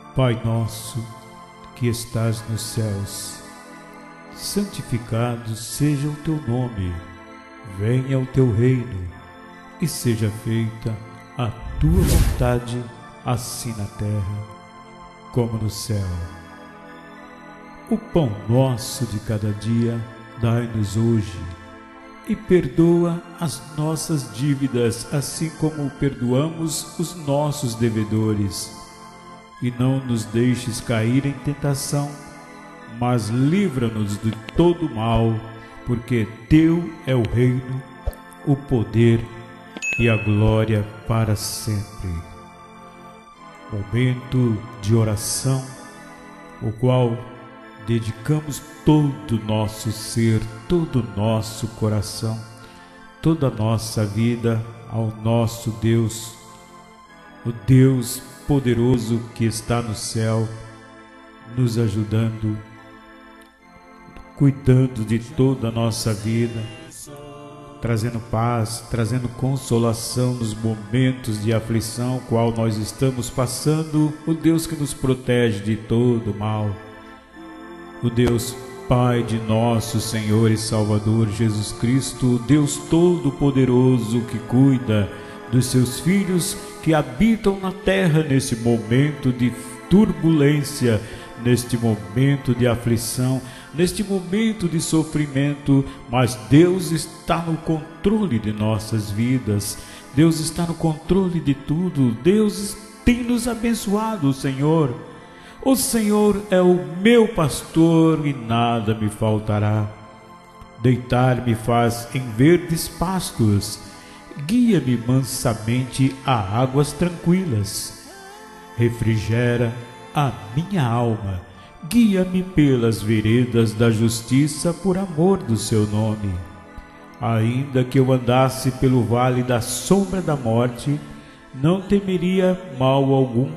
Pai nosso, que estás nos céus, santificado seja o teu nome. Venha o teu reino e seja feita a tua vontade, assim na terra como no céu. O pão nosso de cada dia dai-nos hoje, e perdoa as nossas dívidas, assim como perdoamos os nossos devedores. E não nos deixes cair em tentação, mas livra-nos de todo mal, porque teu é o reino, o poder e a glória para sempre. Momento de oração, o qual dedicamos todo o nosso ser, todo o nosso coração, toda a nossa vida ao nosso Deus, o Deus poderoso que está no céu, nos ajudando, cuidando de toda a nossa vida, trazendo paz, trazendo consolação nos momentos de aflição qual nós estamos passando, o Deus que nos protege de todo mal, o Deus Pai de nosso Senhor e Salvador Jesus Cristo, o Deus Todo-Poderoso que cuida dos seus filhos que habitam na terra nesse momento de turbulência, neste momento de aflição, neste momento de sofrimento, mas Deus está no controle de nossas vidas, Deus está no controle de tudo, Deus tem nos abençoado, Senhor. O Senhor é o meu pastor e nada me faltará. Deitar-me faz em verdes pastos, guia-me mansamente a águas tranquilas. Refrigera a minha alma, guia-me pelas veredas da justiça por amor do seu nome. Ainda que eu andasse pelo vale da sombra da morte, não temeria mal algum,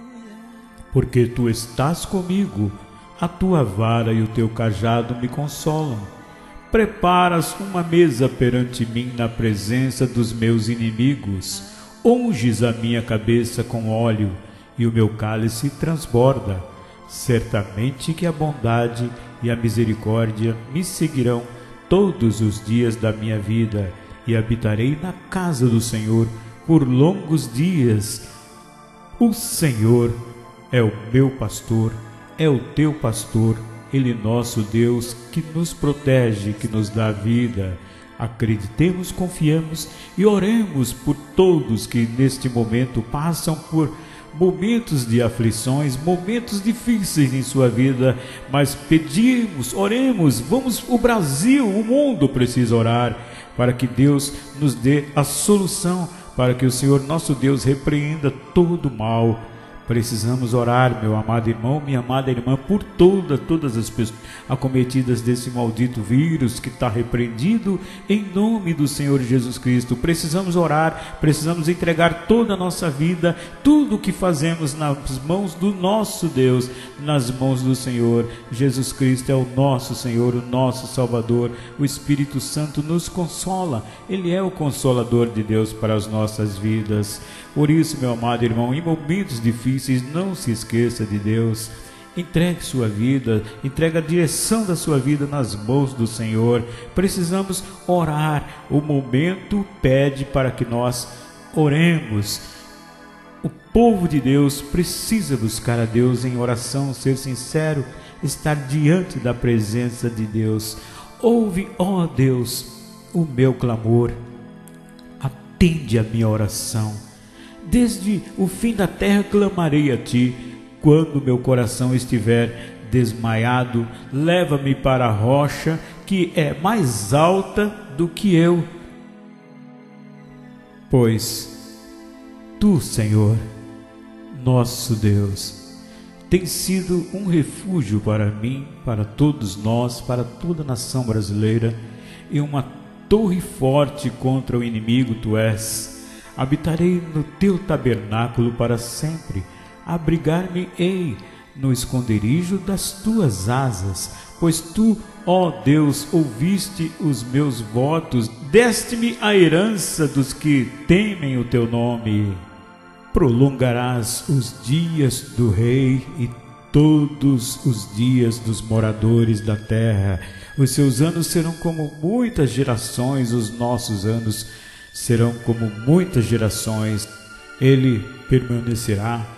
porque tu estás comigo, a tua vara e o teu cajado me consolam. Preparas uma mesa perante mim na presença dos meus inimigos, unges a minha cabeça com óleo, e o meu cálice transborda. Certamente que a bondade e a misericórdia me seguirão todos os dias da minha vida, e habitarei na casa do Senhor por longos dias. O Senhor é o meu pastor, é o teu pastor, Ele nosso Deus, que nos protege, que nos dá vida. Acreditemos, confiemos e oremos por todos que neste momento passam por momentos de aflições, momentos difíceis em sua vida, mas pedimos, oremos, o Brasil, o mundo precisa orar, para que Deus nos dê a solução, para que o Senhor nosso Deus repreenda todo o mal. Precisamos orar, meu amado irmão, minha amada irmã, por todas as pessoas acometidas desse maldito vírus que está repreendido em nome do Senhor Jesus Cristo. Precisamos orar, precisamos entregar toda a nossa vida, tudo o que fazemos nas mãos do nosso Deus, nas mãos do Senhor. Jesus Cristo é o nosso Senhor, o nosso Salvador. O Espírito Santo nos consola, Ele é o consolador de Deus para as nossas vidas. Por isso, meu amado irmão, em momentos difíceis, não se esqueça de Deus. Entregue sua vida, entregue a direção da sua vida nas mãos do Senhor. Precisamos orar. O momento pede para que nós oremos. O povo de Deus precisa buscar a Deus em oração, ser sincero, estar diante da presença de Deus. Ouve, ó Deus, o meu clamor. Atende a minha oração. Desde o fim da terra clamarei a ti. Quando meu coração estiver desmaiado, leva-me para a rocha que é mais alta do que eu. Pois tu, Senhor, nosso Deus, tens sido um refúgio para mim, para todos nós, para toda a nação brasileira, e uma torre forte contra o inimigo tu és. Habitarei no teu tabernáculo para sempre, abrigar-me-ei no esconderijo das tuas asas, pois tu, ó Deus, ouviste os meus votos, deste-me a herança dos que temem o teu nome. prolongarás os dias do rei e todos os dias dos moradores da terra. Os seus anos serão como muitas gerações, os nossos anos serão como muitas gerações. Ele permanecerá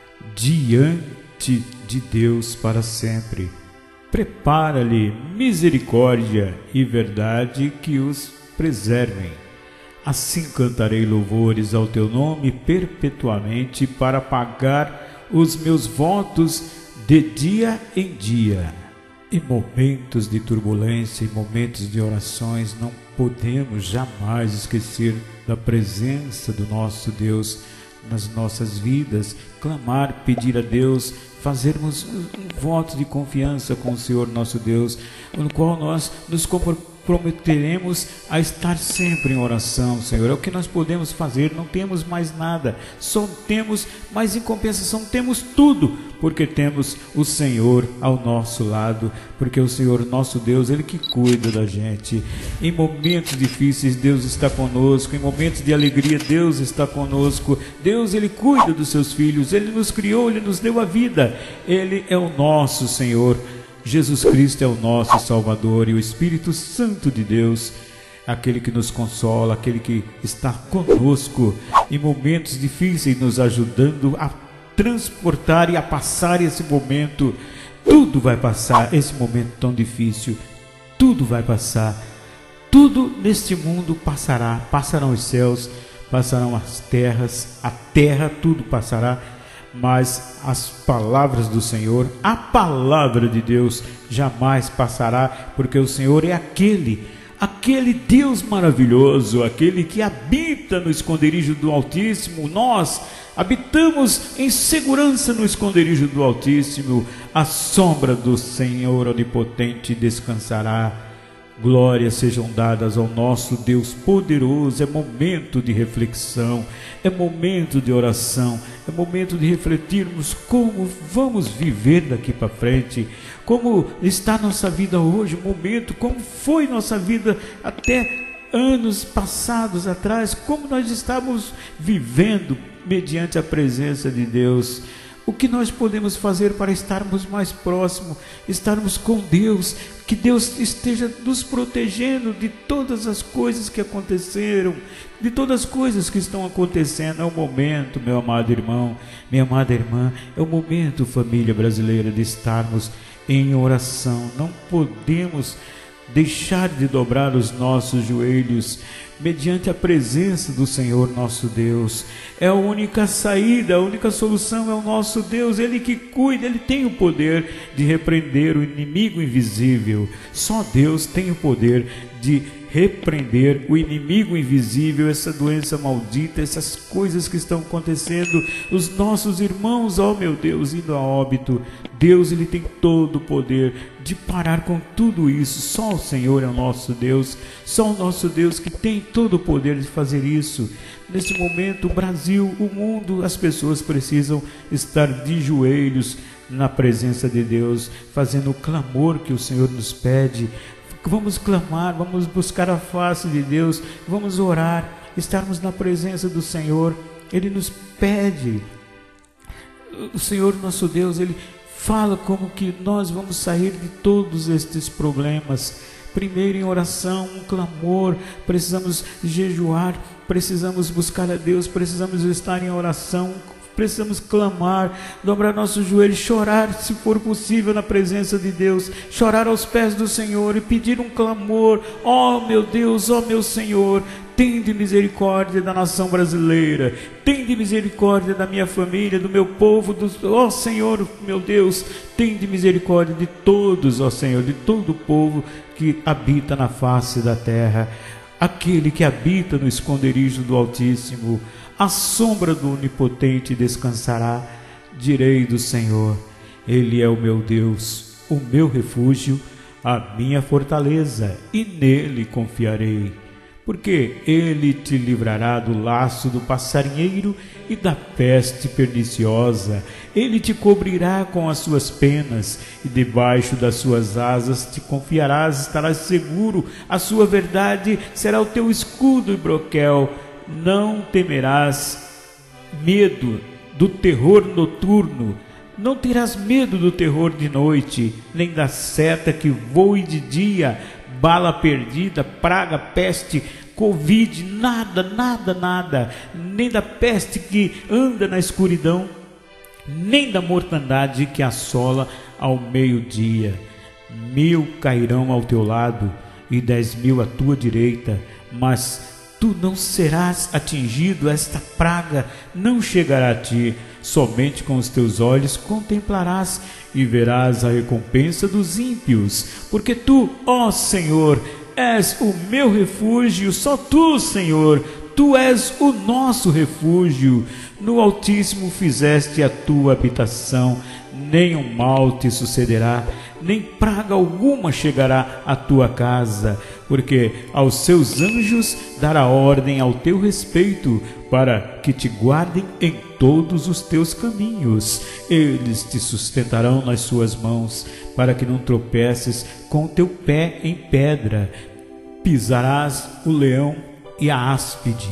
diante de Deus para sempre. Prepara-lhe misericórdia e verdade que os preservem. Assim cantarei louvores ao teu nome perpetuamente, para pagar os meus votos de dia em dia. Em momentos de turbulência, em momentos de orações, não podemos jamais esquecer da presença do nosso Deus nas nossas vidas, clamar, pedir a Deus, fazermos um voto de confiança com o Senhor nosso Deus, no qual nós nos comprometeremos a estar sempre em oração, Senhor. É o que nós podemos fazer, não temos mais nada, só temos, mas em compensação temos tudo, porque temos o Senhor ao nosso lado, porque o Senhor nosso Deus, Ele que cuida da gente. Em momentos difíceis, Deus está conosco, em momentos de alegria, Deus está conosco. Deus, Ele cuida dos seus filhos, Ele nos criou, Ele nos deu a vida, Ele é o nosso Senhor. Jesus Cristo é o nosso Salvador, e o Espírito Santo de Deus, aquele que nos consola, aquele que está conosco em momentos difíceis, nos ajudando a transportar e a passar esse momento. Tudo vai passar, esse momento tão difícil, tudo vai passar. Tudo neste mundo passará, passarão os céus, passarão as terras, a terra, tudo passará, mas as palavras do Senhor, a palavra de Deus jamais passará, porque o Senhor é aquele Deus maravilhoso, aquele que habita no esconderijo do Altíssimo. Nós habitamos em segurança no esconderijo do Altíssimo. A sombra do Senhor onipotente descansará. Glórias sejam dadas ao nosso Deus poderoso. É momento de reflexão, é momento de oração, é momento de refletirmos como vamos viver daqui para frente, como está a nossa vida hoje, momento, como foi nossa vida até anos passados atrás, como nós estamos vivendo mediante a presença de Deus. O que nós podemos fazer para estarmos mais próximos, estarmos com Deus, que Deus esteja nos protegendo de todas as coisas que aconteceram, de todas as coisas que estão acontecendo. É o momento, meu amado irmão, minha amada irmã, é o momento, família brasileira, de estarmos em oração. Não podemos deixar de dobrar os nossos joelhos mediante a presença do Senhor nosso Deus. É a única saída, a única solução é o nosso Deus. Ele que cuida, Ele tem o poder de repreender o inimigo invisível. Só Deus tem o poder de repreender o inimigo invisível, essa doença maldita, essas coisas que estão acontecendo, os nossos irmãos, ó meu Deus, indo a óbito. Deus, Ele tem todo o poder de parar com tudo isso. Só o Senhor é o nosso Deus, só o nosso Deus que tem todo o poder de fazer isso. Neste momento, o Brasil, o mundo, as pessoas precisam estar de joelhos na presença de Deus, fazendo o clamor que o Senhor nos pede. Vamos clamar, vamos buscar a face de Deus, vamos orar, estarmos na presença do Senhor. Ele nos pede, o Senhor nosso Deus, Ele fala como que nós vamos sair de todos estes problemas. Primeiro em oração, um clamor, precisamos jejuar, precisamos buscar a Deus, precisamos estar em oração, precisamos clamar, dobrar nossos joelhos, chorar, se for possível, na presença de Deus, chorar aos pés do Senhor e pedir um clamor. Ó meu Deus, ó meu Senhor, tende misericórdia da nação brasileira, tende misericórdia da minha família, do meu povo, ó Senhor, meu Deus, tende misericórdia de todos, ó Senhor, de todo o povo que habita na face da terra. Aquele que habita no esconderijo do Altíssimo, a sombra do Onipotente descansará. Direi do Senhor: Ele é o meu Deus, o meu refúgio, a minha fortaleza, e nele confiarei. Porque Ele te livrará do laço do passarinheiro e da peste perniciosa. Ele te cobrirá com as suas penas, e debaixo das suas asas te confiarás, estarás seguro. A sua verdade será o teu escudo e broquel. Não temerás medo do terror noturno, não terás medo do terror de noite, nem da seta que voe de dia, bala perdida, praga, peste, covid, nada, nem da peste que anda na escuridão, nem da mortandade que assola ao meio-dia. 1000 cairão ao teu lado e 10.000 à tua direita, mas tu não serás atingido, esta praga não chegará a ti. Somente com os teus olhos contemplarás e verás a recompensa dos ímpios, porque tu, ó Senhor, és o meu refúgio, só tu, Senhor, tu és o nosso refúgio. No Altíssimo fizeste a tua habitação, nenhum mal te sucederá, nem praga alguma chegará à tua casa, porque aos seus anjos dará ordem ao teu respeito, para que te guardem em todos os teus caminhos. Eles te sustentarão nas suas mãos, para que não tropeces com o teu pé em pedra. Pisarás o leão e a áspide,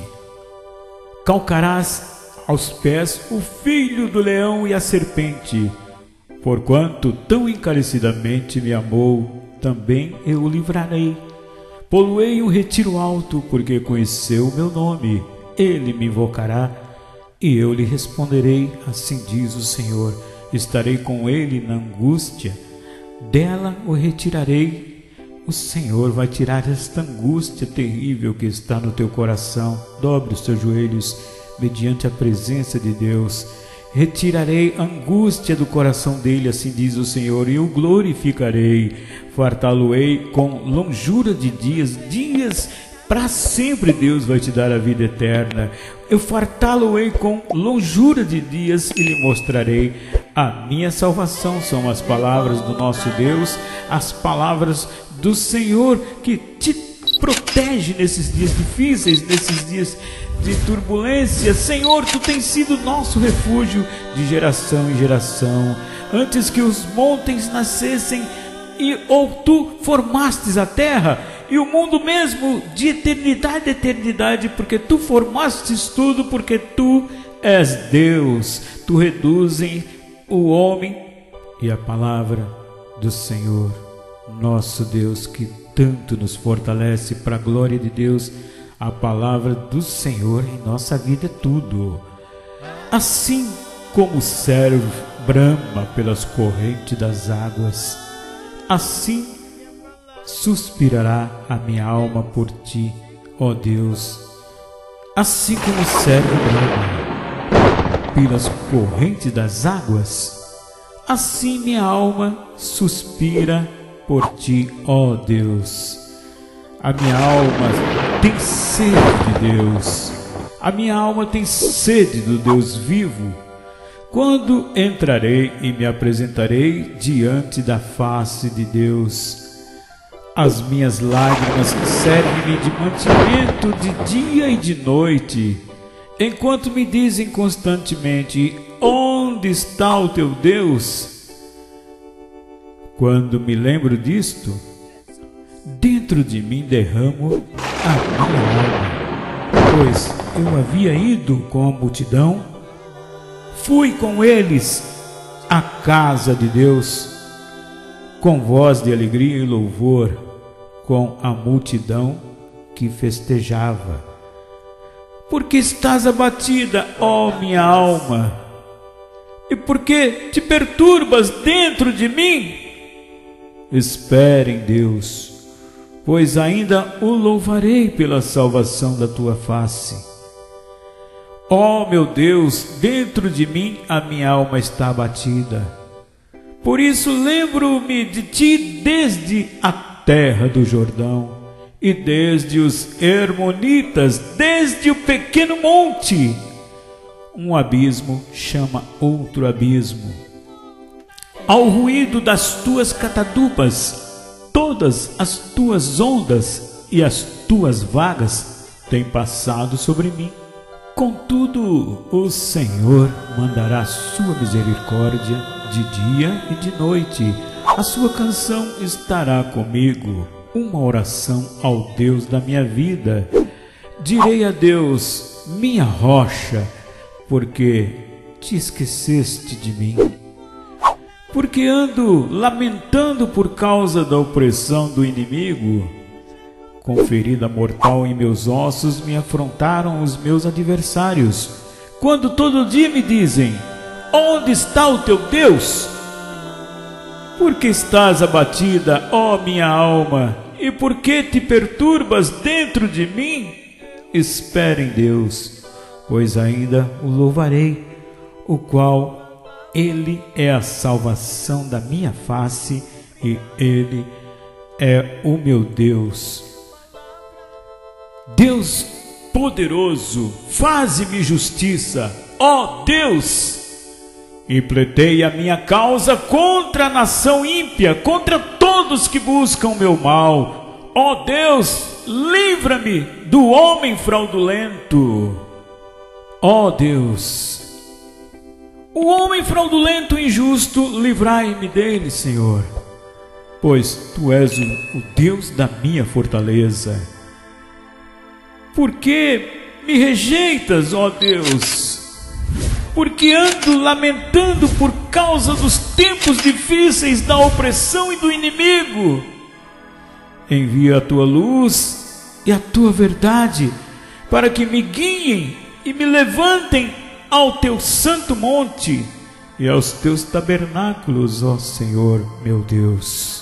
calcarás aos pés o filho do leão e a serpente. Porquanto tão encarecidamente me amou, também eu o livrarei. Pô-lo-ei em um retiro alto, porque conheceu o meu nome. Ele me invocará, e eu lhe responderei. Assim diz o Senhor: estarei com ele na angústia, dela o retirarei. O Senhor vai tirar esta angústia terrível que está no teu coração. Dobre os teus joelhos mediante a presença de Deus. Retirarei a angústia do coração dele, assim diz o Senhor, e o glorificarei. Fartá-lo-ei com longura de dias para sempre. Deus vai te dar a vida eterna. Eu fartá-lo-ei com longura de dias e lhe mostrarei a minha salvação. São as palavras do nosso Deus, as palavras do Senhor que te protege nesses dias difíceis, nesses dias de turbulência. Senhor, tu tens sido nosso refúgio de geração em geração. Antes que os montes nascessem, ou tu formastes a terra e o mundo mesmo, de eternidade a eternidade, porque tu formastes tudo, porque tu és Deus. Tu reduzes o homem, e a palavra do Senhor, nosso Deus, que tanto nos fortalece para a glória de Deus. A palavra do Senhor em nossa vida é tudo. Assim como o servo brama pelas correntes das águas, assim suspirará a minha alma por ti, ó Deus. Assim como o servo brama pelas correntes das águas, assim minha alma suspira por ti, ó Deus. A minha alma tem sede de Deus. A minha alma tem sede do Deus vivo. Quando entrarei e me apresentarei diante da face de Deus? As minhas lágrimas servem-me de mantimento de dia e de noite, enquanto me dizem constantemente: onde está o teu Deus? Quando me lembro disto, dentro de mim derramo a minha alma, pois eu havia ido com a multidão, fui com eles à casa de Deus, com voz de alegria e louvor, com a multidão que festejava. Porque estás abatida, ó minha alma, e porque te perturbas dentro de mim? Espere em Deus, pois ainda o louvarei pela salvação da tua face. Ó meu Deus, dentro de mim a minha alma está abatida. Por isso lembro-me de ti desde a terra do Jordão, e desde os Hermonitas, desde o pequeno monte. Um abismo chama outro abismo. Ao ruído das tuas catadubas, todas as tuas ondas e as tuas vagas têm passado sobre mim. Contudo, o Senhor mandará sua misericórdia de dia e de noite. A sua canção estará comigo, uma oração ao Deus da minha vida. Direi a Deus, minha rocha, porque te esqueceste de mim. Porque ando lamentando por causa da opressão do inimigo. Com ferida mortal em meus ossos me afrontaram os meus adversários, quando todo dia me dizem: onde está o teu Deus? Por que estás abatida, ó minha alma? E por que te perturbas dentro de mim? Espera em Deus, pois ainda o louvarei, o qual Ele é a salvação da minha face, e Ele é o meu Deus. Deus poderoso, faze-me justiça, ó Deus! E pleiteie a minha causa contra a nação ímpia, contra todos que buscam o meu mal. Ó Deus, livra-me do homem fraudulento. Ó Deus, o homem fraudulento e injusto, livrai-me dele, Senhor, pois Tu és o Deus da minha fortaleza. Por que me rejeitas, ó Deus? Porque ando lamentando por causa dos tempos difíceis da opressão e do inimigo. Envia a Tua luz e a Tua verdade, para que me guiem e me levantem ao Teu santo monte e aos Teus tabernáculos, ó Senhor meu Deus.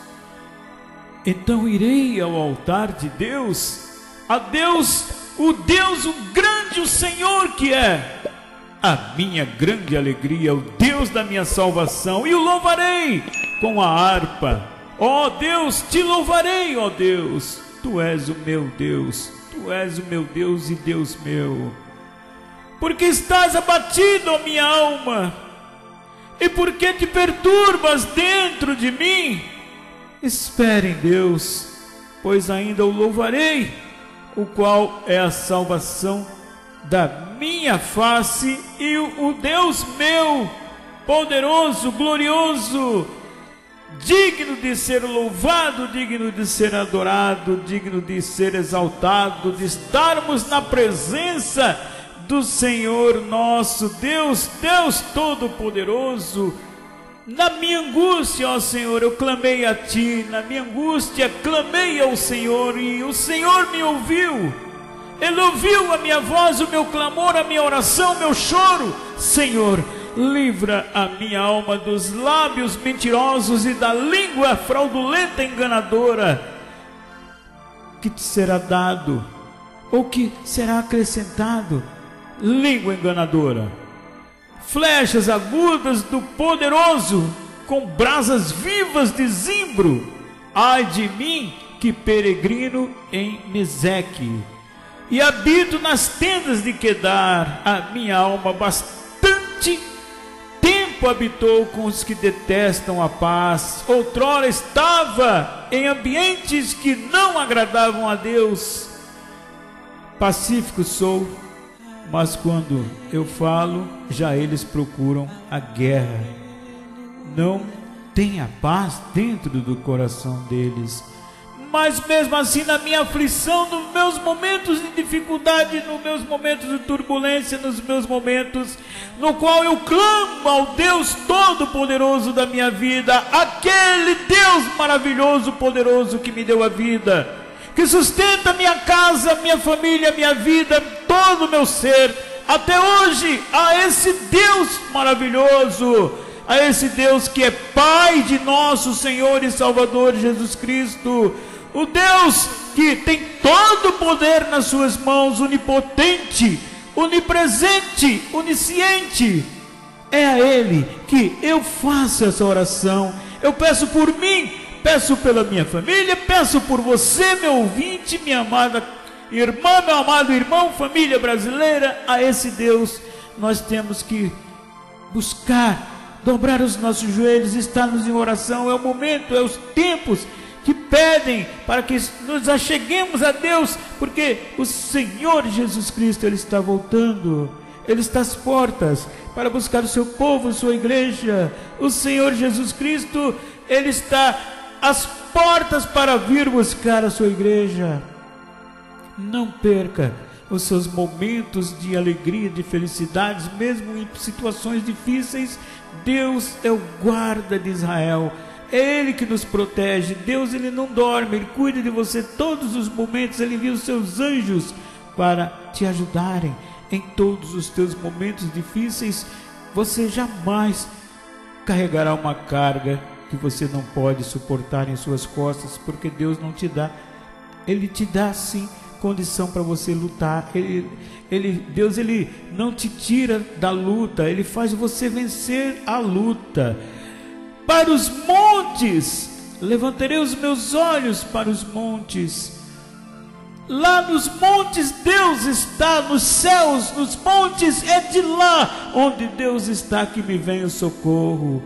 Então irei ao altar de Deus, a Deus, o grande, o Senhor que é a minha grande alegria, o Deus da minha salvação, e o louvarei com a harpa. Ó Deus, te louvarei, ó Deus, Tu és o meu Deus, Tu és o meu Deus e Deus meu. Porque estás abatido, ó minha alma, e porque te perturbas dentro de mim? Espere em Deus, pois ainda o louvarei, o qual é a salvação da minha face, e o Deus meu, poderoso, glorioso, digno de ser louvado, digno de ser adorado, digno de ser exaltado, de estarmos na presença do Senhor nosso Deus, Deus Todo-Poderoso. Na minha angústia, ó Senhor, eu clamei a Ti, na minha angústia clamei ao Senhor, e o Senhor me ouviu. Ele ouviu a minha voz, o meu clamor, a minha oração, o meu choro. Senhor, livra a minha alma dos lábios mentirosos e da língua fraudulenta e enganadora. Que te será dado, ou que será acrescentado? Língua enganadora, flechas agudas do poderoso, com brasas vivas de zimbro. Ai de mim, que peregrino em Meseque, e habito nas tendas de Quedar. A minha alma bastante tempo habitou com os que detestam a paz. Outrora estava em ambientes que não agradavam a Deus. Pacífico sou, mas quando eu falo, já eles procuram a guerra. Não tem a paz dentro do coração deles. Mas mesmo assim, na minha aflição, nos meus momentos de dificuldade, nos meus momentos de turbulência, nos meus momentos no qual eu clamo ao Deus Todo-Poderoso da minha vida, aquele Deus maravilhoso, poderoso, que me deu a vida, que sustenta minha casa, minha família, minha vida, todo o meu ser, até hoje, a esse Deus maravilhoso, a esse Deus que é Pai de nosso Senhor e Salvador Jesus Cristo, o Deus que tem todo o poder nas suas mãos, onipotente, onipresente, onisciente. É a Ele que eu faço essa oração. Eu peço por mim, peço pela minha família, peço por você, meu ouvinte, minha amada irmã, meu amado irmão, família brasileira. A esse Deus nós temos que buscar, dobrar os nossos joelhos, estarmos em oração. É o momento, é os tempos que pedem para que nos acheguemos a Deus, porque o Senhor Jesus Cristo, Ele está voltando, Ele está às portas para buscar o seu povo, sua igreja. O Senhor Jesus Cristo, Ele está às portas para vir buscar a sua igreja. Não perca os seus momentos de alegria, de felicidades, mesmo em situações difíceis. Deus é o guarda de Israel, é Ele que nos protege. Deus, Ele não dorme, Ele cuida de você todos os momentos. Ele envia os seus anjos para te ajudarem em todos os teus momentos difíceis. Você jamais carregará uma carga que você não pode suportar em suas costas, porque Deus não te dá. Ele te dá sim condição para você lutar. Deus, Ele não te tira da luta, Ele faz você vencer a luta. Para os montes levantarei os meus olhos, para os montes. Lá nos montes Deus está, nos céus, nos montes, é de lá onde Deus está que me vem o socorro.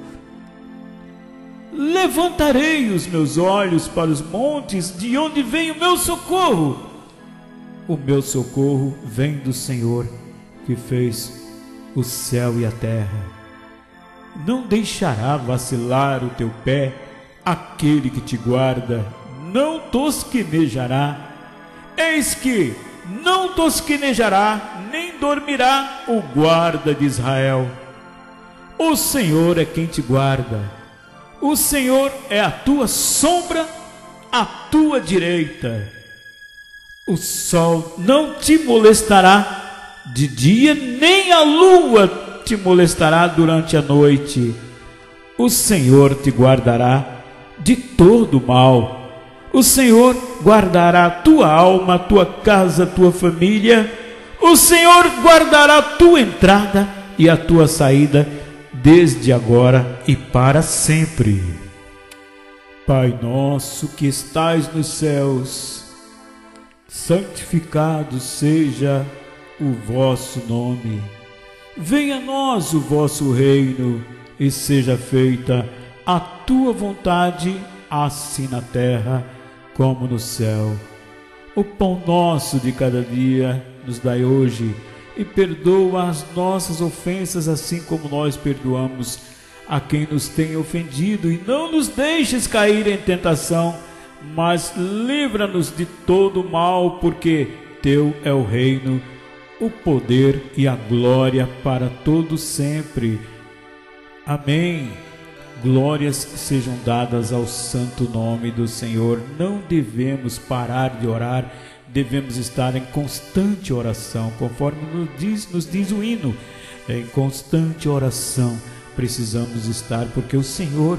Levantarei os meus olhos para os montes, de onde vem o meu socorro. O meu socorro vem do Senhor, que fez o céu e a terra. Não deixará vacilar o teu pé aquele que te guarda, não tosquenejará. Eis que não tosquenejará, nem dormirá o guarda de Israel. O Senhor é quem te guarda. O Senhor é a tua sombra, à tua direita. O sol não te molestará de dia, nem a lua te molestará durante a noite. O Senhor te guardará de todo mal. O Senhor guardará a tua alma, a tua casa, a tua família. O Senhor guardará a tua entrada e a tua saída, desde agora e para sempre. Pai nosso que estais nos céus, santificado seja o vosso nome. Venha a nós o vosso reino, e seja feita a tua vontade, assim na terra como no céu. O pão nosso de cada dia nos dai hoje, e perdoa as nossas ofensas, assim como nós perdoamos a quem nos tem ofendido. E não nos deixes cair em tentação, mas livra-nos de todo mal, porque teu é o reino, o poder e a glória para todo sempre. Amém. Glórias sejam dadas ao santo nome do Senhor. Não devemos parar de orar, devemos estar em constante oração, conforme nos diz o hino. Em constante oração precisamos estar, porque o Senhor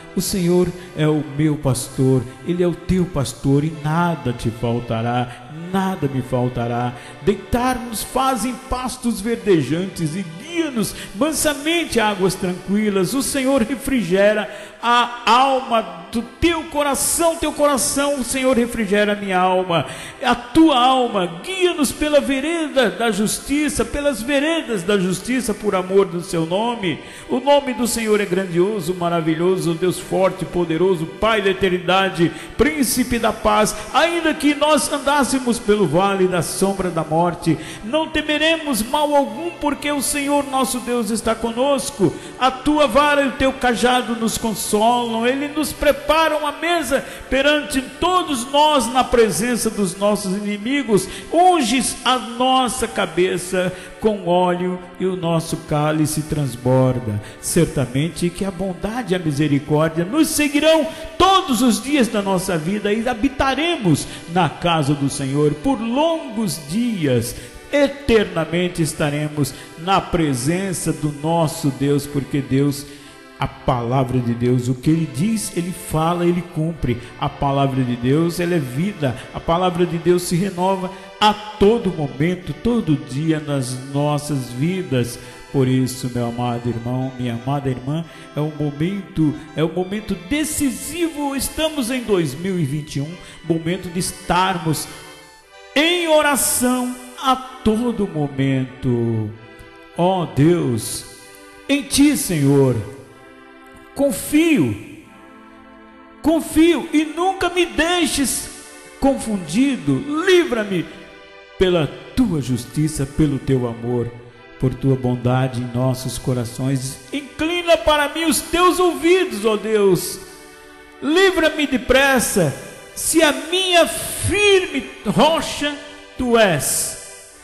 é o meu pastor, Ele é o teu pastor, e nada te faltará, nada me faltará. Deitar-nos faz em pastos verdejantes, e guia-nos mansamente a águas tranquilas. O Senhor refrigera a alma do teu coração, o Senhor refrigera a minha alma, a tua alma. Guia-nos pela vereda da justiça, pelas veredas da justiça, por amor do seu nome. O nome do Senhor é grandioso, maravilhoso, Deus forte, poderoso, Pai da eternidade, príncipe da paz. Ainda que nós andássemos pelo vale da sombra da morte, não temeremos mal algum, porque o Senhor nosso Deus está conosco. A tua vara e o teu cajado nos consolam. Ele nos prepara uma mesa perante todos nós, na presença dos nossos inimigos. Unges a nossa cabeça com óleo, e o nosso cálice transborda. Certamente que a bondade e a misericórdia nos seguirão todos os dias da nossa vida, e habitaremos na casa do Senhor por longos dias. Eternamente estaremos na presença do nosso Deus, porque Deus, a palavra de Deus, o que Ele diz, Ele fala, Ele cumpre. A palavra de Deus, ela é vida. A palavra de Deus se renova a todo momento, todo dia nas nossas vidas. Por isso, meu amado irmão, minha amada irmã, é um momento decisivo. Estamos em 2021, momento de estarmos em oração a todo momento. Ó Deus, em Ti, Senhor, confio e nunca me deixes confundido. Livra-me pela Tua justiça, pelo Teu amor, por Tua bondade em nossos corações. Inclina para mim os Teus ouvidos, ó Deus. Livra-me depressa, se a minha firme rocha Tu és.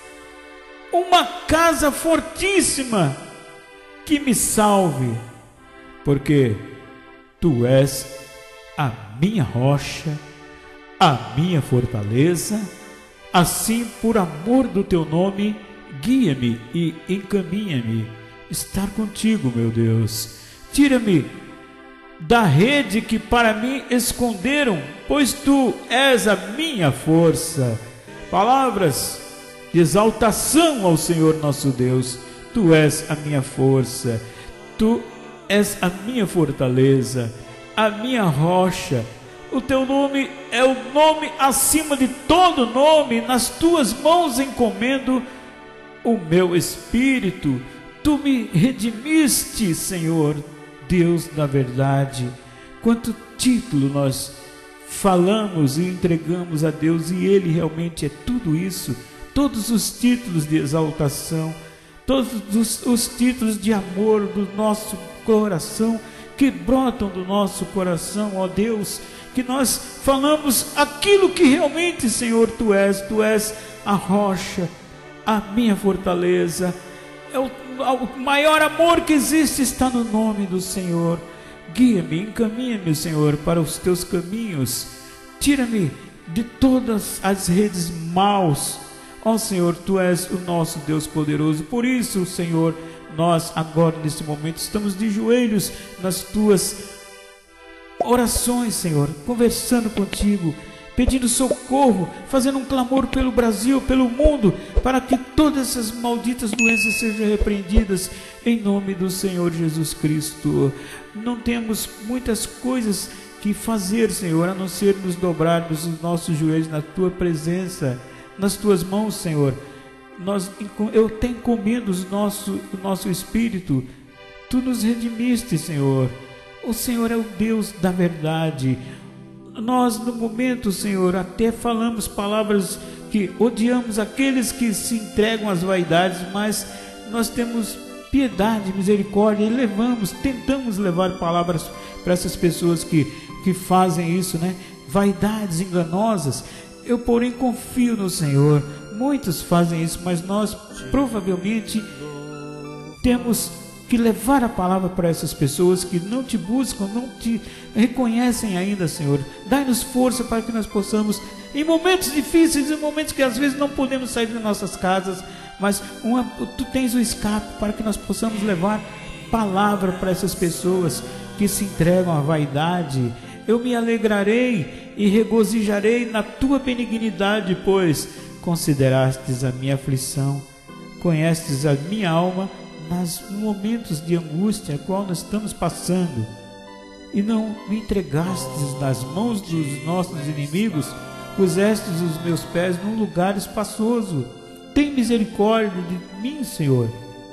uma casa fortíssima que me salve, porque tu és a minha rocha, a minha fortaleza. Assim, por amor do teu nome, guia-me e encaminha-me. Estar contigo, meu Deus. Tira-me da rede que para mim esconderam, pois tu és a minha força. Palavras de exaltação ao Senhor nosso Deus. Tu és a minha força, tu és a minha fortaleza, a minha rocha. O teu nome é o nome acima de todo nome. Nas tuas mãos encomendo o meu espírito. Tu me redimiste, Senhor, Deus da verdade. Quanto título nós falamos e entregamos a Deus, e Ele realmente é tudo isso. Todos os títulos de exaltação, todos os títulos de amor do nosso coração, que brotam do nosso coração, ó Deus, que nós falamos aquilo que realmente, Senhor, Tu és a rocha, a minha fortaleza. O maior amor que existe está no nome do Senhor. Guia-me, encaminha-me, Senhor, para os Teus caminhos. Tira-me de todas as redes maus. Ó Senhor, Tu és o nosso Deus poderoso. Por isso, Senhor, nós agora nesse momento estamos de joelhos nas Tuas orações, Senhor, conversando contigo, pedindo socorro, fazendo um clamor pelo Brasil, pelo mundo, para que todas essas malditas doenças sejam repreendidas em nome do Senhor Jesus Cristo. Não temos muitas coisas que fazer, Senhor, a não ser nos dobrarmos os nossos joelhos na Tua presença, nas Tuas mãos, Senhor. Eu te encomendo o nosso espírito. Tu nos redimiste, Senhor. O Senhor é o Deus da verdade. Nós, no momento, Senhor, até falamos palavras que odiamos aqueles que se entregam às vaidades, mas nós temos piedade, misericórdia e tentamos levar palavras para essas pessoas que fazem isso, né? Vaidades enganosas. Eu, porém, confio no Senhor. Muitos fazem isso, mas nós provavelmente temos que levar a palavra para essas pessoas que não Te buscam, não Te reconhecem ainda, Senhor. Dai-nos força para que nós possamos, em momentos difíceis, em momentos que às vezes não podemos sair de nossas casas, mas Tu tens o escape para que nós possamos levar palavra para essas pessoas que se entregam à vaidade. Eu me alegrarei e regozijarei na Tua benignidade, pois considerastes a minha aflição, conhestes a minha alma nos momentos de angústia a qual nós estamos passando, e não me entregastes nas mãos dos nossos inimigos, pusestes os meus pés num lugar espaçoso. Tem misericórdia de mim, Senhor.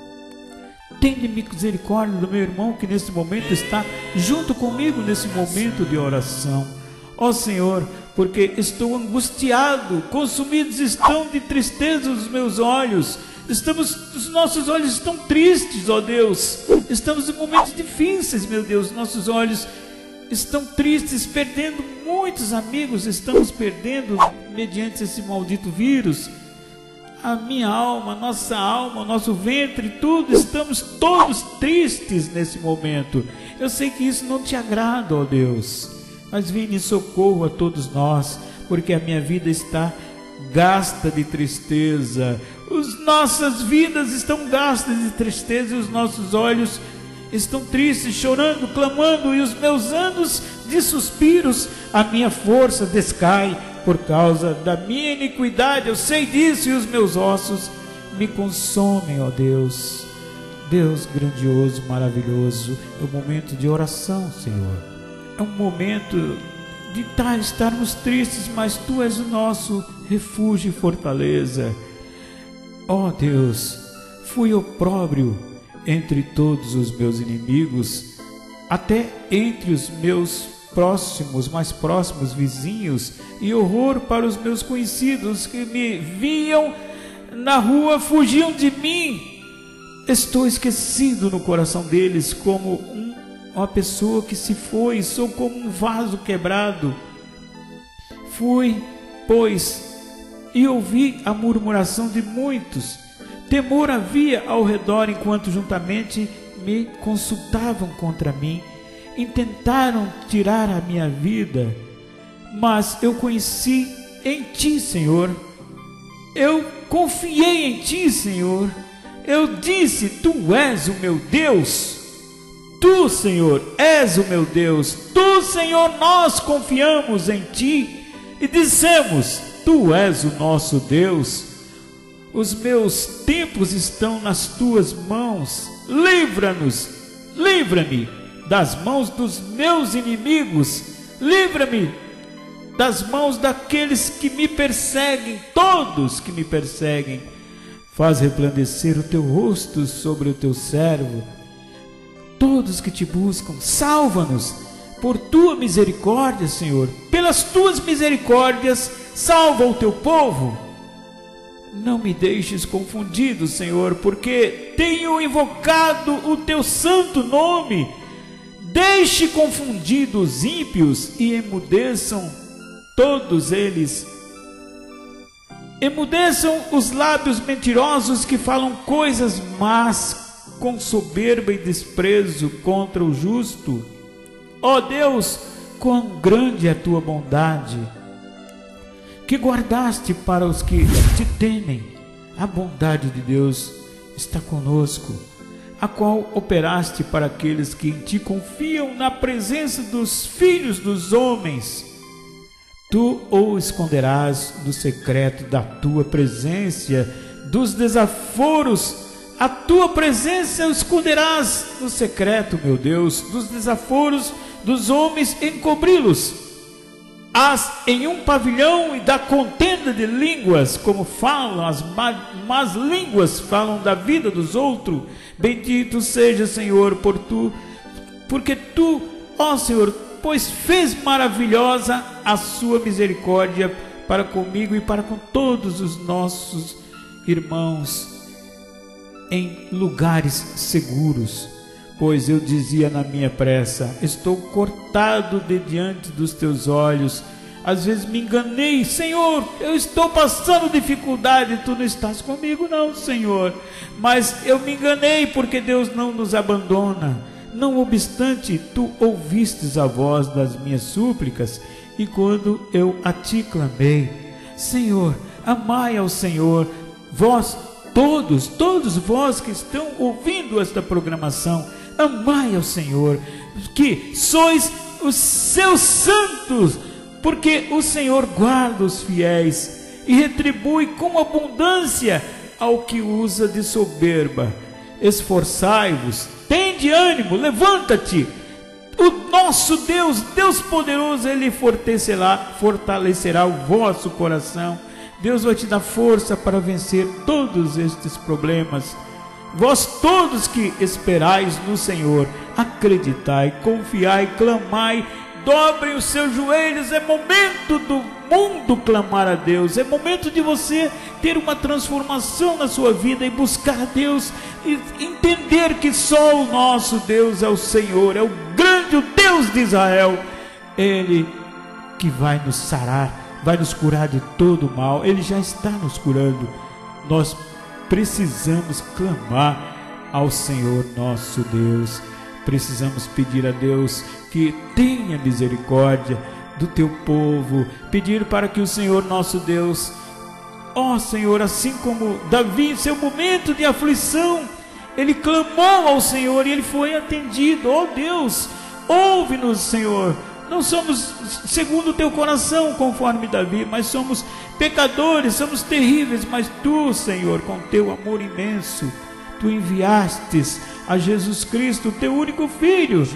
Tem misericórdia do meu irmão que nesse momento está junto comigo nesse momento de oração. Ó Senhor, porque estou angustiado, consumidos estão de tristeza os meus olhos. Os nossos olhos estão tristes, ó Deus. Estamos em momentos difíceis, meu Deus. Nossos olhos estão tristes, perdendo muitos amigos. Estamos perdendo mediante esse maldito vírus. A minha alma, nossa alma, nosso ventre, tudo, estamos todos tristes nesse momento. Eu sei que isso não Te agrada, ó Deus, mas vem em socorro a todos nós, porque a minha vida está gasta de tristeza. As nossas vidas estão gastas de tristeza e os nossos olhos estão tristes, chorando, clamando, e os meus anos de suspiros, a minha força descai por causa da minha iniquidade. Eu sei disso, e os meus ossos me consomem, ó Deus. Deus grandioso, maravilhoso, é um momento de oração, Senhor. É um momento de estarmos tristes, mas Tu és o nosso refúgio e fortaleza. Ó Deus, fui opróbrio entre todos os meus inimigos, até entre os meus mais próximos vizinhos, e horror para os meus conhecidos que me viam na rua, fugiam de mim. Estou esquecido no coração deles como uma pessoa que se foi, sou como um vaso quebrado. Fui, pois, e ouvi a murmuração de muitos, Temor havia ao redor enquanto juntamente me consultavam contra mim. Intentaram tirar a minha vida, mas eu conheci em Ti, Senhor. Eu confiei em Ti, Senhor. Eu disse: Tu és o meu Deus. Tu, Senhor, és o meu Deus. Tu, Senhor, nós confiamos em Ti e dissemos: Tu és o nosso Deus. Os meus tempos estão nas Tuas mãos. Livra-nos, livra-me das mãos dos meus inimigos. Livra-me das mãos daqueles que me perseguem, todos que me perseguem. Faz resplandecer o Teu rosto sobre o Teu servo. Todos que Te buscam, salva-nos por Tua misericórdia, Senhor. Pelas Tuas misericórdias, salva o Teu povo. Não me deixes confundido, Senhor, porque tenho invocado o Teu santo nome. Deixe confundidos os ímpios e emudeçam todos eles. Emudeçam os lábios mentirosos que falam coisas más com soberba e desprezo contra o justo. Ó Deus, quão grande é a Tua bondade, que guardaste para os que Te temem. A bondade de Deus está conosco, a qual operaste para aqueles que em Ti confiam na presença dos filhos dos homens. Tu o esconderás no secreto da Tua presença, dos desaforos. A Tua presença o esconderás no secreto, meu Deus, dos desaforos dos homens, encobri-los. As em um pavilhão e da contenda de línguas, como falam as más línguas, falam da vida dos outros. Bendito seja, Senhor, porque Tu, ó Senhor, pois fez maravilhosa a Sua misericórdia para comigo e para com todos os nossos irmãos em lugares seguros. Pois eu dizia na minha pressa: estou cortado de diante dos Teus olhos. Às vezes me enganei: Senhor, eu estou passando dificuldade. Tu não estás comigo não, Senhor. Mas eu me enganei, porque Deus não nos abandona. Não obstante, Tu ouvistes a voz das minhas súplicas, e quando eu a Ti clamei. Senhor, amai ao Senhor, vós todos vós que estão ouvindo esta programação, amai ao Senhor, que sois os seus santos, porque o Senhor guarda os fiéis e retribui com abundância ao que usa de soberba. Esforçai-vos, tende ânimo, levanta-te. O nosso Deus, Deus poderoso, Ele fortalecerá o vosso coração. Deus vai te dar força para vencer todos estes problemas. Vós todos que esperais no Senhor, acreditai, confiai, clamai, dobrem os seus joelhos. É momento do mundo clamar a Deus. É momento de você ter uma transformação na sua vida e buscar a Deus e entender que só o nosso Deus é o Senhor, é o grande Deus de Israel. Ele que vai nos sarar, vai nos curar de todo o mal. Ele já está nos curando. Nós precisamos clamar ao Senhor nosso Deus. Precisamos pedir a Deus que tenha misericórdia do Teu povo. Pedir para que o Senhor nosso Deus, ó Senhor, assim como Davi em seu momento de aflição, ele clamou ao Senhor e ele foi atendido. Ó Deus, ouve-nos, Senhor. Não somos segundo o Teu coração, conforme Davi, mas somos pecadores, somos terríveis. Mas Tu, Senhor, com Teu amor imenso, Tu enviastes a Jesus Cristo, Teu único Filho,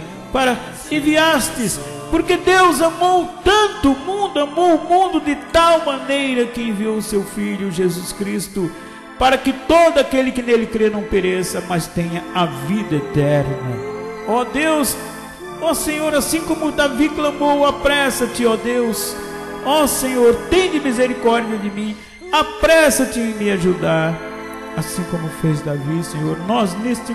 enviastes, porque Deus amou tanto o mundo de tal maneira que enviou o Seu Filho, Jesus Cristo, para que todo aquele que nele crê não pereça, mas tenha a vida eterna. Ó Deus, ó Senhor, assim como Davi clamou, apressa-te, ó Deus. Ó Senhor, tende misericórdia de mim, apressa-te em me ajudar. Assim como fez Davi, Senhor, nós neste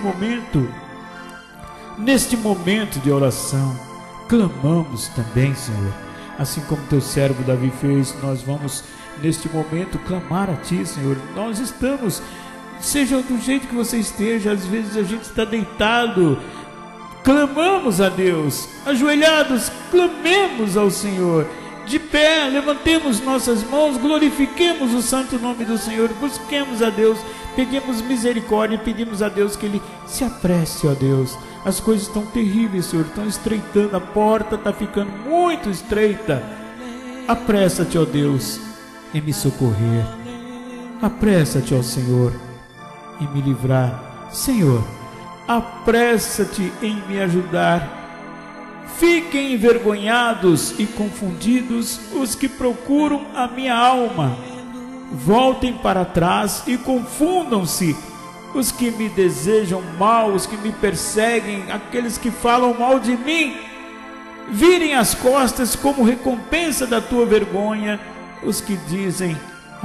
momento de oração, clamamos também, Senhor. Assim como Teu servo Davi fez, nós vamos neste momento clamar a Ti, Senhor. Nós estamos seja do jeito que você esteja, às vezes a gente está deitado, clamamos a Deus, ajoelhados, clamemos ao Senhor, de pé, levantemos nossas mãos, glorifiquemos o santo nome do Senhor, busquemos a Deus, pedimos misericórdia, pedimos a Deus que Ele se apresse, ó Deus. As coisas estão terríveis, Senhor, estão estreitando, a porta está ficando muito estreita. Apressa-te, ó Deus, em me socorrer. Apressa-te, ó Senhor, em me livrar. Senhor, apressa-te em me ajudar. Fiquem envergonhados e confundidos os que procuram a minha alma. Voltem para trás e confundam-se os que me desejam mal, os que me perseguem, aqueles que falam mal de mim. Virem as costas como recompensa da tua vergonha os que dizem,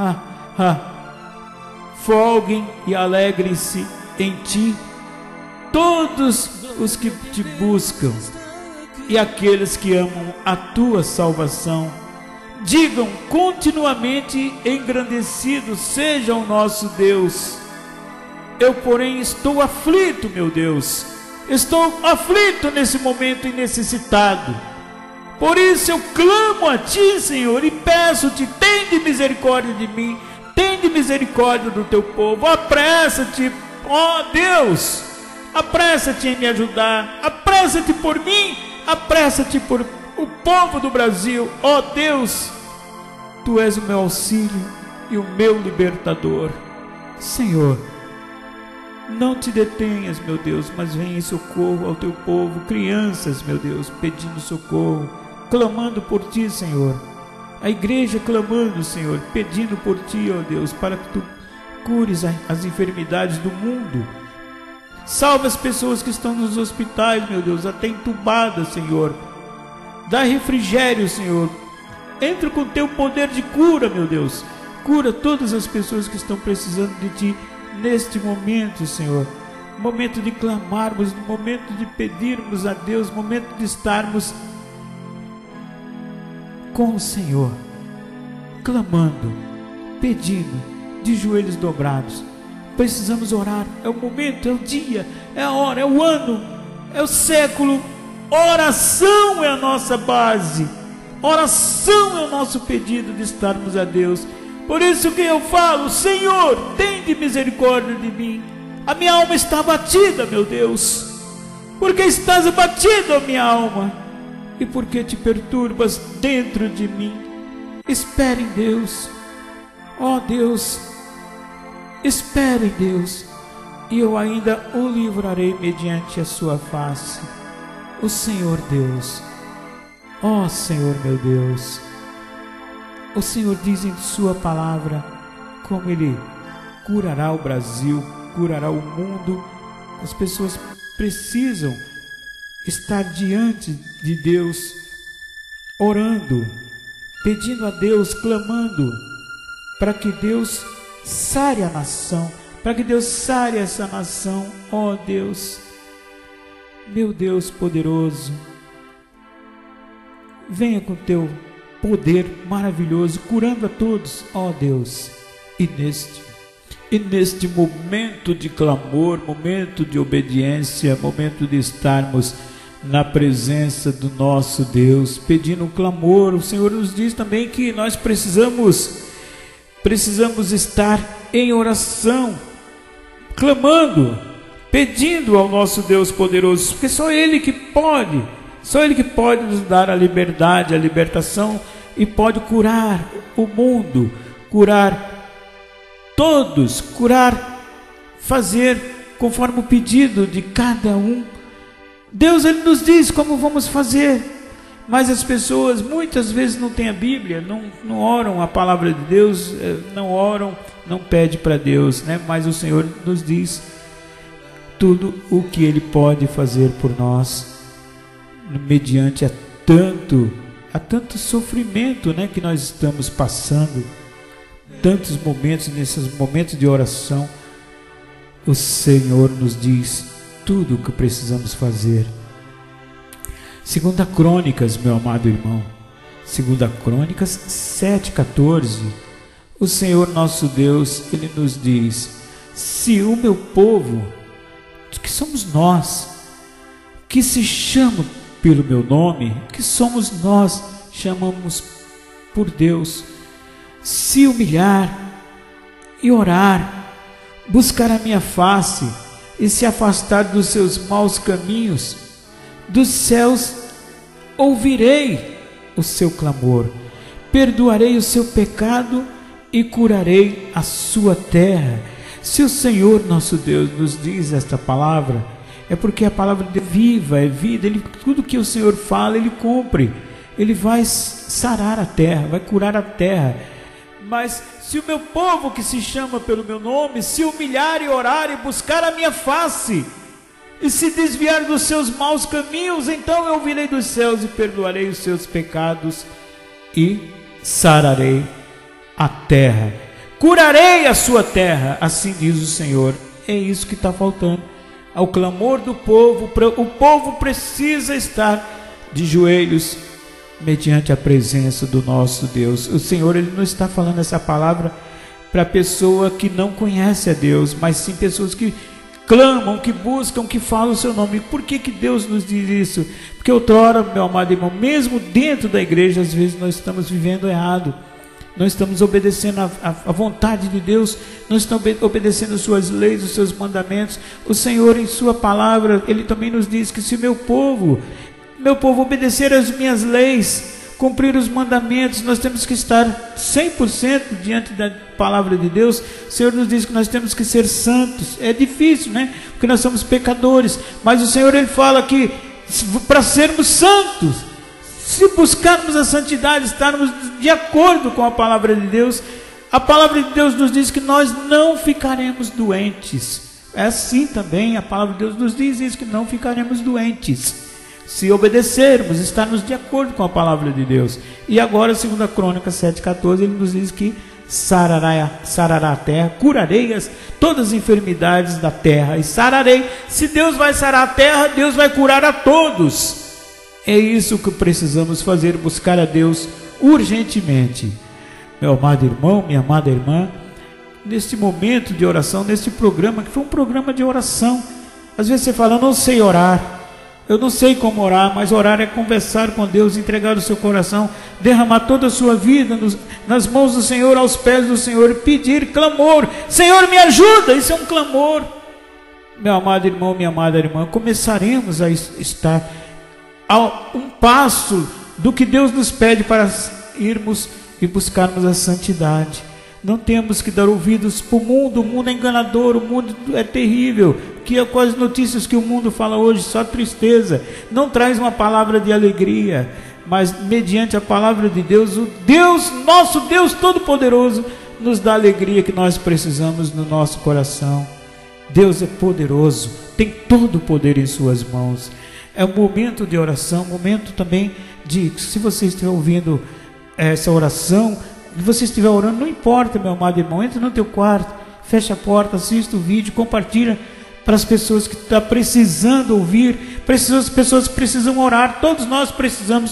folguem e alegrem-se em ti todos os que te buscam e aqueles que amam a tua salvação. Digam continuamente, engrandecido seja o nosso Deus. Eu, porém, estou aflito, meu Deus. Estou aflito nesse momento e necessitado. Por isso eu clamo a ti, Senhor, e peço-te, tende misericórdia de mim, tende misericórdia do teu povo. Apressa-te, ó Deus, apressa-te em me ajudar, apressa-te por mim, apressa-te por o povo do Brasil, ó Deus. Tu és o meu auxílio e o meu libertador. Senhor, não te detenhas, meu Deus, mas venha em socorro ao teu povo, crianças, meu Deus, pedindo socorro, clamando por ti, Senhor. A igreja clamando, Senhor, pedindo por ti, ó Deus, para que tu cures as enfermidades do mundo. Salva as pessoas que estão nos hospitais, meu Deus, até entubadas, Senhor. Dá refrigério, Senhor. Entra com teu poder de cura, meu Deus. Cura todas as pessoas que estão precisando de ti neste momento, Senhor. Momento de clamarmos, momento de pedirmos a Deus, momento de estarmos com o Senhor, clamando, pedindo, de joelhos dobrados. Precisamos orar. É o momento, é o dia, é a hora, é o ano, é o século. Oração é a nossa base. Oração é o nosso pedido de estarmos a Deus. Por isso que eu falo, Senhor, tende misericórdia de mim. A minha alma está abatida, meu Deus. Porque estás abatida, minha alma, e porque te perturbas dentro de mim. Espere em Deus, ó Deus, espere em Deus, e eu ainda o livrarei mediante a sua face. O Senhor Deus, ó Senhor meu Deus, o Senhor diz em sua palavra como Ele curará o Brasil, curará o mundo. As pessoas precisam estar diante de Deus, orando, pedindo a Deus, clamando, para que Deus sare a nação, para que Deus sare essa nação, ó Deus, meu Deus poderoso. Venha com teu poder maravilhoso, curando a todos, ó Deus. E neste momento de clamor, momento de obediência, momento de estarmos na presença do nosso Deus, pedindo um clamor, o Senhor nos diz também que nós precisamos estar em oração, clamando, pedindo ao nosso Deus poderoso, porque só Ele que pode nos dar a liberdade, a libertação, e pode curar o mundo, curar todos, fazer conforme o pedido de cada um. Deus, Ele nos diz como vamos fazer, mas as pessoas muitas vezes não têm a Bíblia, não oram a palavra de Deus, não oram, não pedem para Deus, né? Mas o Senhor nos diz tudo o que Ele pode fazer por nós, mediante a tanto sofrimento, né, que nós estamos passando, tantos momentos, nesses momentos de oração. O Senhor nos diz tudo o que precisamos fazer. 2 Crônicas, meu amado irmão, 2 Crônicas 7,14, o Senhor nosso Deus, Ele nos diz: se o meu povo, que somos nós, que se chama pelo meu nome, que somos nós, chamamos por Deus, se humilhar e orar, buscar a minha face e se afastar dos seus maus caminhos, dos céus ouvirei o seu clamor, perdoarei o seu pecado e curarei a sua terra. Se o Senhor nosso Deus nos diz esta palavra, é porque a palavra é viva, é vida. Tudo que o Senhor fala, Ele cumpre. Ele vai sarar a terra, vai curar a terra. Mas se o meu povo que se chama pelo meu nome se humilhar e orar e buscar a minha face e se desviar dos seus maus caminhos, então eu virei dos céus e perdoarei os seus pecados e sararei a terra, curarei a sua terra, assim diz o Senhor. É isso que está faltando ao clamor do povo. O povo precisa estar de joelhos mediante a presença do nosso Deus. O Senhor, Ele não está falando essa palavra para pessoa que não conhece a Deus, mas sim pessoas que clamam, que buscam, que falam o seu nome. Por que Deus nos diz isso? Porque outrora, meu amado irmão, mesmo dentro da igreja, às vezes nós estamos vivendo errado, não estamos obedecendo a vontade de Deus, não estamos obedecendo as suas leis, os seus mandamentos. O Senhor, em sua palavra, Ele também nos diz que se meu povo obedecer às minhas leis, cumprir os mandamentos, nós temos que estar 100% diante da palavra de Deus. O Senhor nos diz que nós temos que ser santos. É difícil, né? Porque nós somos pecadores, mas o Senhor, Ele fala que para sermos santos, se buscarmos a santidade, estarmos de acordo com a palavra de Deus, a palavra de Deus nos diz que nós não ficaremos doentes. É assim também, a palavra de Deus nos diz isso, que não ficaremos doentes se obedecermos, estarmos de acordo com a palavra de Deus. E agora, 2 Crônicas 7,14, ele nos diz que sarará a terra, curarei todas as enfermidades da terra e sararei. Se Deus vai sarar a terra, Deus vai curar a todos. É isso que precisamos fazer, buscar a Deus urgentemente. Meu amado irmão, minha amada irmã, neste momento de oração, neste programa, que foi um programa de oração, às vezes você fala, eu não sei orar, eu não sei como orar, mas orar é conversar com Deus, entregar o seu coração, derramar toda a sua vida nas mãos do Senhor, aos pés do Senhor, pedir, clamor, Senhor me ajuda, isso é um clamor. Meu amado irmão, minha amada irmã, começaremos a estar a um passo do que Deus nos pede para irmos e buscarmos a santidade. Não temos que dar ouvidos para o mundo é enganador, o mundo é terrível, com as notícias que o mundo fala hoje, só tristeza, não traz uma palavra de alegria, mas mediante a palavra de Deus, o Deus, nosso Deus Todo-Poderoso, nos dá a alegria que nós precisamos no nosso coração. Deus é poderoso, tem todo o poder em suas mãos. É um momento de oração, momento também de, se você estiver ouvindo essa oração, se você estiver orando, não importa, meu amado irmão, entra no teu quarto, fecha a porta, assista o vídeo, compartilha para as pessoas que estão precisando ouvir, as pessoas que precisam orar. Todos nós precisamos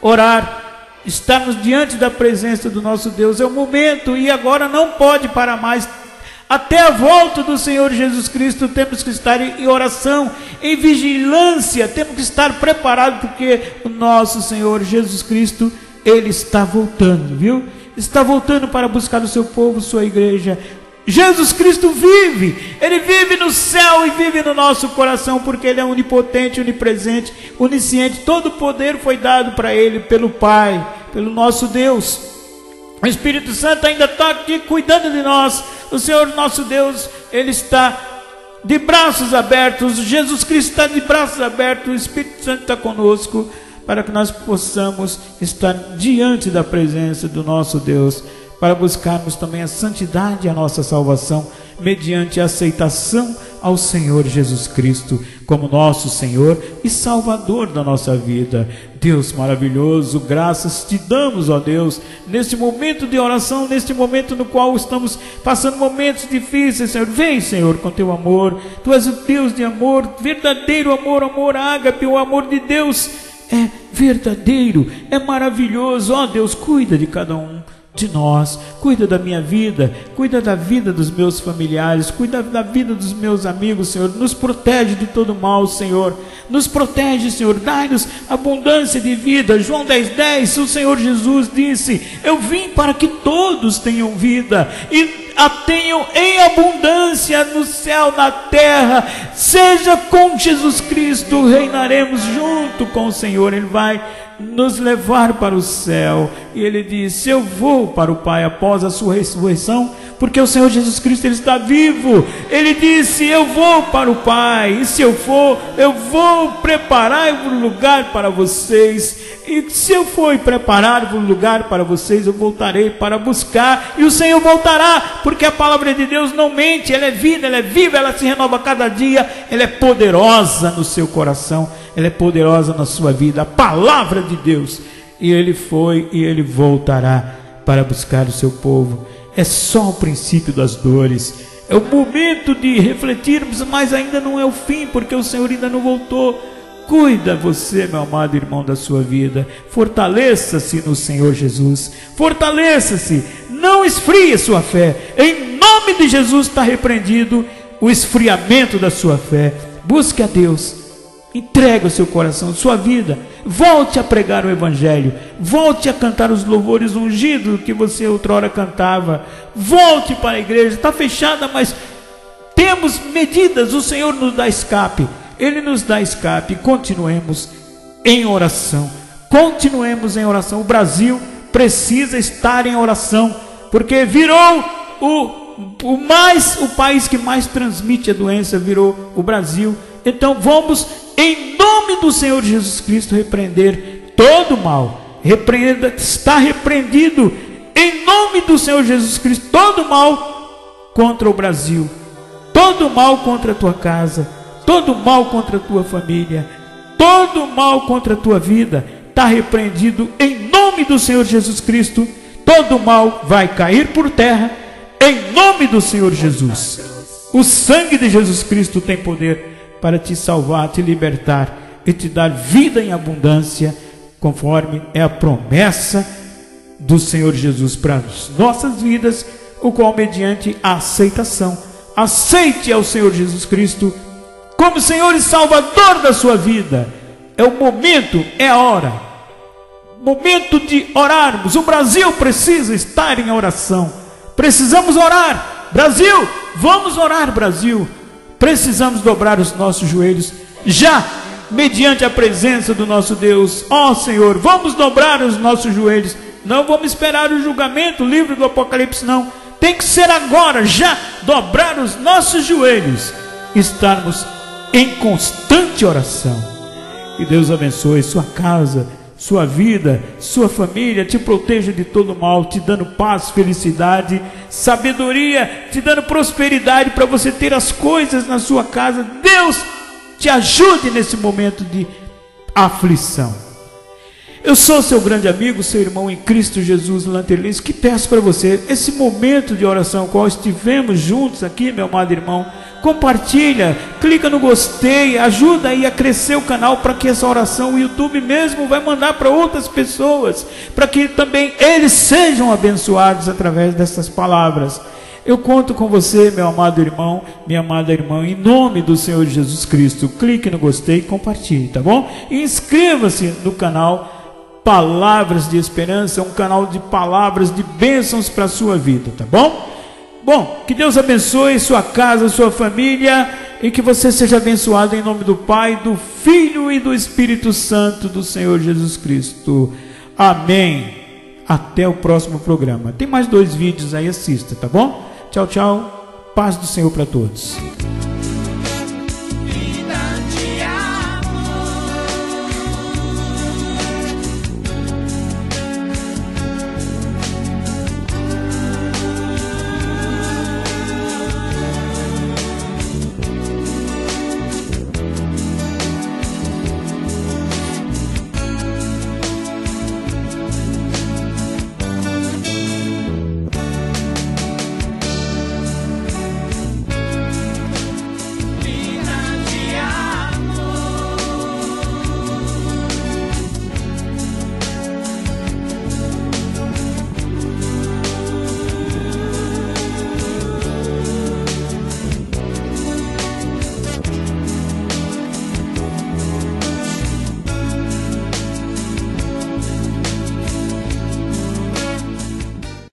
orar, estarmos diante da presença do nosso Deus. É o momento, e agora não pode parar mais. Até a volta do Senhor Jesus Cristo temos que estar em oração, em vigilância, temos que estar preparados, porque o nosso Senhor Jesus Cristo, Ele está voltando, viu? Está voltando para buscar o seu povo, sua igreja. Jesus Cristo vive, Ele vive no céu e vive no nosso coração, porque Ele é onipotente, onipresente, onisciente. Todo o poder foi dado para Ele pelo Pai, pelo nosso Deus. O Espírito Santo ainda está aqui cuidando de nós. O Senhor nosso Deus, Ele está de braços abertos. Jesus Cristo está de braços abertos. O Espírito Santo está conosco, para que nós possamos estar diante da presença do nosso Deus, para buscarmos também a santidade e a nossa salvação, mediante a aceitação ao Senhor Jesus Cristo, como nosso Senhor e Salvador da nossa vida. Deus maravilhoso, graças te damos, ó Deus, neste momento de oração, neste momento no qual estamos passando momentos difíceis, Senhor. Vem, Senhor, com teu amor. Tu és o Deus de amor, verdadeiro amor, amor ágape. O amor de Deus é verdadeiro, é maravilhoso. Ó Deus, cuida de cada um de nós, cuida da minha vida, cuida da vida dos meus familiares, cuida da vida dos meus amigos, Senhor. Nos protege de todo mal, Senhor. Nos protege, Senhor. Dai-nos abundância de vida. João 10:10, o Senhor Jesus disse: eu vim para que todos tenham vida e a tenham em abundância no céu, na terra. Seja com Jesus Cristo, reinaremos junto com o Senhor. Ele vai nos levar para o céu, e ele disse: eu vou para o Pai após a sua ressurreição, porque o Senhor Jesus Cristo, ele está vivo. Ele disse: eu vou para o Pai, e se eu for, eu vou preparar um lugar para vocês, e se eu for preparar um lugar para vocês, eu voltarei para buscar, e o Senhor voltará, porque a palavra de Deus não mente, ela é vida, ela é viva, ela se renova cada dia, ela é poderosa no seu coração, ela é poderosa na sua vida, a palavra de Deus. E ele foi e ele voltará para buscar o seu povo. É só o princípio das dores, é o momento de refletirmos, mas ainda não é o fim, porque o Senhor ainda não voltou. Cuida você, meu amado irmão, da sua vida. Fortaleça-se no Senhor Jesus, fortaleça-se, não esfrie a sua fé. Em nome de Jesus está repreendido o esfriamento da sua fé. Busque a Deus, entregue o seu coração, sua vida, volte a pregar o Evangelho, volte a cantar os louvores ungidos que você outrora cantava, volte para a igreja. Está fechada, mas temos medidas, o Senhor nos dá escape, Ele nos dá escape. Continuemos em oração, continuemos em oração. O Brasil precisa estar em oração, porque virou o país que mais transmite a doença, virou o Brasil. Então vamos, em nome do Senhor Jesus Cristo, repreender todo mal. Está repreendido em nome do Senhor Jesus Cristo todo mal contra o Brasil, todo mal contra a tua casa, todo mal contra a tua família, todo mal contra a tua vida. Está repreendido em nome do Senhor Jesus Cristo. Todo mal vai cair por terra em nome do Senhor Jesus. O sangue de Jesus Cristo tem poder para te salvar, te libertar e te dar vida em abundância, conforme é a promessa do Senhor Jesus para as nossas vidas, o qual mediante a aceitação, aceite ao Senhor Jesus Cristo como Senhor e Salvador da sua vida. É o momento, é a hora, momento de orarmos. O Brasil precisa estar em oração, precisamos orar. Brasil, vamos orar, Brasil. Precisamos dobrar os nossos joelhos, já mediante a presença do nosso Deus. Ó Senhor, vamos dobrar os nossos joelhos. Não vamos esperar o julgamento, o livro do Apocalipse, não. Tem que ser agora, já dobrar os nossos joelhos, estarmos em constante oração. Que Deus abençoe sua casa, sua vida, sua família, te proteja de todo mal, te dando paz, felicidade, sabedoria, te dando prosperidade para você ter as coisas na sua casa. Deus te ajude nesse momento de aflição. Eu sou seu grande amigo, seu irmão em Cristo Jesus, Lanterlins, que peço para você, esse momento de oração qual estivemos juntos aqui, meu amado irmão, compartilha, clica no gostei, ajuda aí a crescer o canal, para que essa oração o YouTube mesmo vai mandar para outras pessoas, para que também eles sejam abençoados através dessas palavras. Eu conto com você, meu amado irmão, minha amada irmã, em nome do Senhor Jesus Cristo. Clique no gostei e compartilhe, tá bom? E inscreva-se no canal Palavras de Esperança, um canal de palavras de bênçãos para a sua vida, tá bom? Bom, que Deus abençoe sua casa, sua família, e que você seja abençoado em nome do Pai, do Filho e do Espírito Santo do Senhor Jesus Cristo. Amém. Até o próximo programa. Tem mais 2 vídeos aí, assista, tá bom? Tchau, tchau. Paz do Senhor para todos.